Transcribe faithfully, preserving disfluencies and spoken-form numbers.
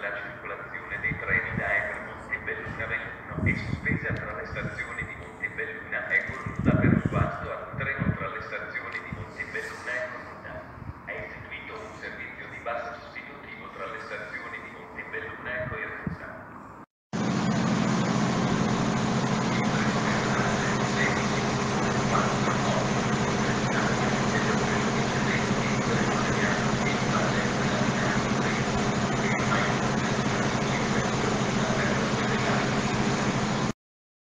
la circolazione dei treni da Egremont e Belluno ventuno è sospesa tra le stazioni